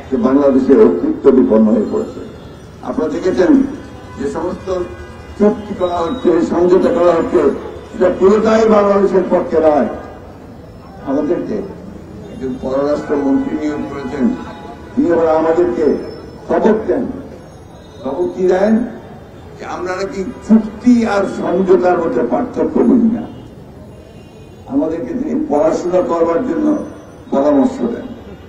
যে বাংলাদেশের অস্তিত্ব বিপন্ন হয়ে পড়েছে। আপনারা দেখেছেন যে সমস্ত চুক্তি করা হচ্ছে, সমঝোতা করা হচ্ছে, সেটা পুরোটাই বাংলাদেশের পক্ষে নয়। আমাদেরকে একজন পররাষ্ট্রমন্ত্রী নিয়োগ করেছেন, তিনি আবার আমাদেরকে খবর দেন। খবর কি দেন? যে আমরা নাকি চুক্তি আর সমঝোতার মধ্যে পার্থক্য বুঝি না। আমাদেরকে তিনি পড়াশোনা করবার জন্য পরামর্শ দেন।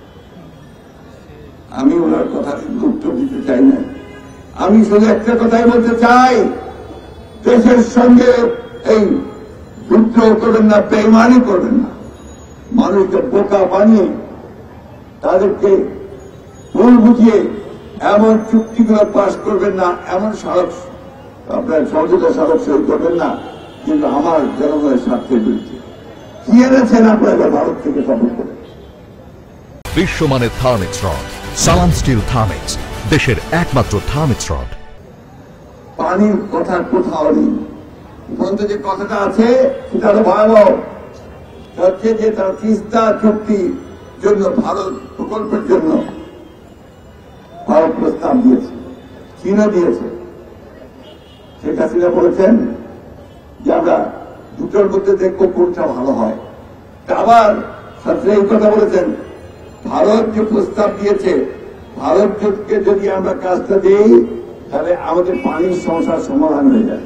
আমি ওনার কথা উত্তর দিতে চাই না। আমি শুধু একটা কথাই বলতে চাই, দেশের সঙ্গে এই যুদ্ধ করবেন না, বেইমানি করবেন না। মানুষকে বোকা বানিয়ে তাদেরকে ভুল বুঝিয়ে এমন চুক্তিগুলো পাশ করবেন না, এমন স্মারক আপনার সমঝোতা স্মারক সই করবেন না কিন্তু আমার জনগণের স্বার্থের বিরুদ্ধে। কি এনেছেন আপনারা ভারত থেকে সফল করে? বিশ্বমানের thermex rod, Salam steel thermex, দেশের একমাত্র থার্মিক্স রড। পানির কথা কোথাও নেই। বলতে যে কথাটা আছে সেটা হলো ভয়াবহ। হচ্ছে যে তার তিস্তা চুক্তির জন্য ভারত প্রকল্পের জন্য ভারত প্রস্তাব দিয়েছে, চীনও দিয়েছে। শেখ হাসিনা বলেছেন যে আমরা দুটোর মধ্যে দেখবো কোনটা ভালো হয়। আবার ছাত্র এই কথা বলেছেন, ভারত যে প্রস্তাব দিয়েছে, ভারতকে যদি আমরা কাজটা দিই তাহলে আমাদের পানির সমস্যার সমাধান হয়ে যায়।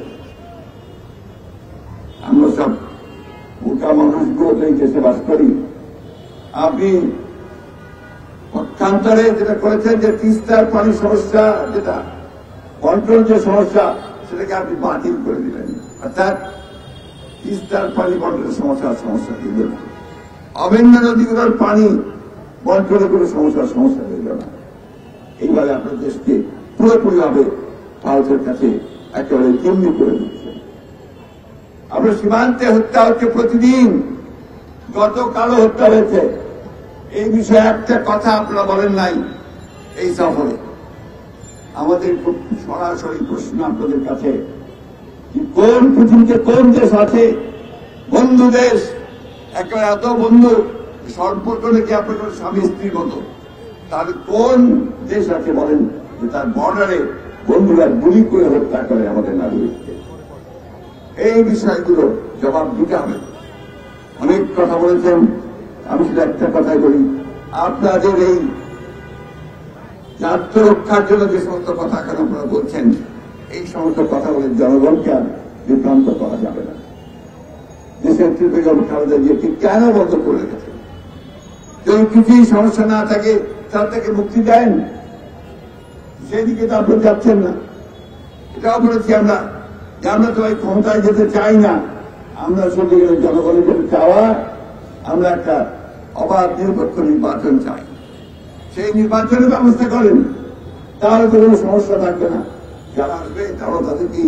আমরা সব বোকা মানুষগুলো এই দেশে বাস করি। আপনি পক্ষান্তরে যেটা করেছেন যে তিস্তার পানির সমস্যা, যেটা কন্ট্রোল যে সমস্যা, সেটাকে আপনি বাতিল করে দিলেন। অর্থাৎ তিস্তার পানি বন্টনের সমস্যা দিলেন। অভিন্ন নদীগুলোর পানি বন্টনের কোনো সমস্যা দিল না। এইভাবে আপনার দেশকে পুরোপুরিভাবে ভারতের কাছে একেবারে জিম্মি করে দিচ্ছে। আপনার সীমান্তে হত্যা হচ্ছে প্রতিদিন। গতকালও হত্যা হয়েছে। এই বিষয়ে একটা কথা আপনারা বলেন নাই এই সফরে। আমাদের খুব সরাসরি প্রশ্ন আপনাদের কাছে, কোন পৃথিবীতে কোন দেশ আছে বন্ধু দেশ, একেবারে এত বন্ধু সম্পর্ক নাকি আপনার স্বামী স্ত্রীর মতো, তাহলে কোন দেশ আছে বলেন যে তার বর্ডারে বন্ধুরা গুলি করে হত্যা করে আমাদের নাগরিককে? এই বিষয়গুলো জবাব দিতে হবে। অনেক কথা বলেছেন, আমি শুধু একটা কথাই বলি, আপনাদের এই আত্মরক্ষার জন্য যে সমস্ত কথা এখন আপনারা বলছেন, এই সমস্ত কথা বলে জনগণকে আর বিভ্রান্ত করা যাবে না। দেশের বেগম খালেদা জিয়াকে কেন বন্ধ করে রেখেছে? যদি কিছুই সমস্যা না থাকে তার থেকে মুক্তি দেন, সেদিকে তো আপনি যাচ্ছেন না। এটাও বলেছি আমরা যে আমরা তো এই ক্ষমতায় যেতে চাই না, আমরা শুধু জনগণের যেটা চাওয়া, আমরা একটা অবাধ নিরপেক্ষ নির্বাচন চাই। সেই নির্বাচনের ব্যবস্থা করেন, তাহলে তো কোনো সমস্যা থাকবে না। যারা আসবে তারাও তাদেরকে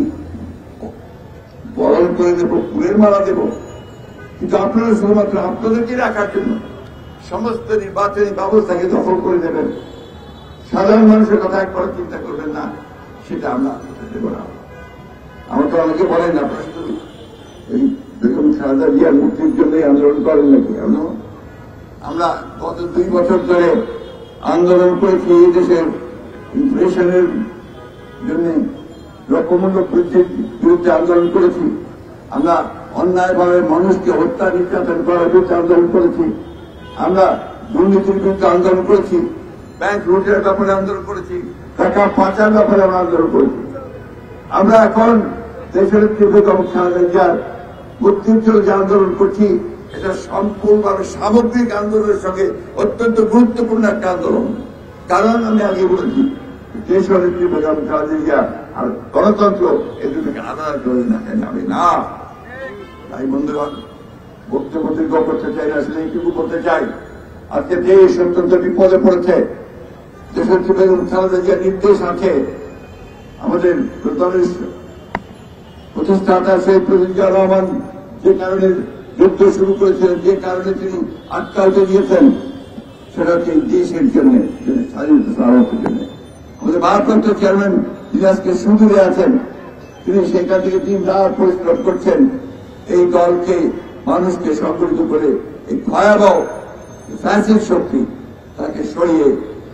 বরণ করে দেবো, ফুলের মালা দেব। কিন্তু আপনারা শুধুমাত্র আপনাদেরকে রাখার জন্য সমস্ত নির্বাচনী ব্যবস্থাকে দখল করে দেবেন, সাধারণ মানুষের কথা একবার চিন্তা করবেন না, সেটা আমরা দেব না। আমার তো অনেকে বলেন আপনারা শুধু এই বেগম খালেদা জিয়ার মুক্তির জন্যই আন্দোলন করেন নাকি? আমরা গত 2 বছর ধরে আন্দোলন করেছি, এই দেশের ইনফ্লেশনের জন্য দ্রব্যমূল্য বৃদ্ধির বিরুদ্ধে আন্দোলন করেছি, আমরা অন্যায়ভাবে মানুষকে হত্যা নির্যাতন করার বিরুদ্ধে আন্দোলন করেছি, আমরা দুর্নীতির বিরুদ্ধে আন্দোলন করেছি, ব্যাংক লুটের ব্যাপারে আন্দোলন করেছি, টাকা পাচার ব্যাপারে আমরা আন্দোলন করেছি। আমরা এখন দেশের বেগম খালেদা জিয়ার মুক্তির জন্য যে আন্দোলন করছি, এটা সম্পূর্ণভাবে সামগ্রিক আন্দোলনের সঙ্গে অত্যন্ত গুরুত্বপূর্ণ একটা আন্দোলন। কারণ আমি আগে বলেছি, দেশের বেগম খালেদা জিয়া আর গণতন্ত্র এই দুটোকে আলাদা করে দেখা যাবে না। তাই বন্ধুগণ, বক্তব্য দীর্ঘ করতে চাই না, শুধু এইটুকু বলতে চাই, আজকে দেশ অত্যন্ত বিপদে পড়েছে। দেশের বেগম খালেদা জিয়ার নির্দেশ আছে, আমাদের দলের প্রতিষ্ঠাতা শেখ মুজিবুর রহমান যে কারণে যুদ্ধ শুরু করেছিলেন, যে কারণে তিনি আটকাতে দিয়েছেন, সেটা হচ্ছে দেশের জন্য, স্বাধীনতা সার্বভৌমত্বের জন্য। আমাদের ভারপ্রাপ্ত চেয়ারম্যান তিনি আজকে সুদূরে আছেন, তিনি সেখান থেকে দিন রাত পরিশ্রম করছেন এই দলকে, মানুষকে সংগঠিত করে এই ভয়াবহ ফ্যাসিস্ট শক্তি তাকে সরিয়ে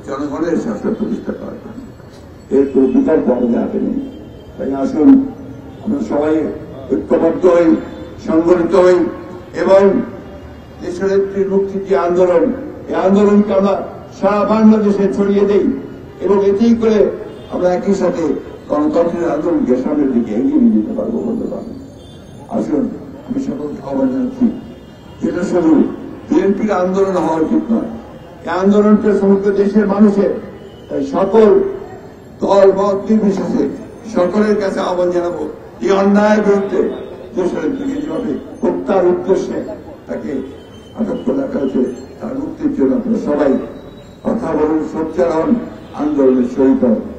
জনগণের শাসন প্রতিষ্ঠা করার জন্য। এর কোনো বিকল্প আমাদের হাতে নেই। তাই আসুন আমরা সবাই ঐক্যবদ্ধ হই, সংগঠিত হই এবং দেশের একটি মুক্তির যে আন্দোলন, এই আন্দোলনকে আমরা সারা বাংলাদেশে ছড়িয়ে দেই এবং এতেই করে আমরা একই সাথে গণতন্ত্রের আন্দোলনকে সামনের দিকে এগিয়ে নিয়ে যেতে পারবো বলতে পারবো। আসুন আমি সকলকে আহ্বান জানাচ্ছি, যেটা শুধু বিএনপির আন্দোলন হওয়া উচিত নয়, এই আন্দোলনটা সমগ্র দেশের মানুষের, তাই সকল দল মত নির্বিশেষে সকলের কাছে আহ্বান জানাবো, এই অন্যায়ের বিরুদ্ধে দেশের দিকে যেভাবে হত্যার উদ্দেশ্যে তাকে আটক করে রাখা হয়েছে তার মুক্তির জন্য আপনারা সবাই কথা বলুন, সোচ্চার হন, আন্দোলনের শহীদ হন।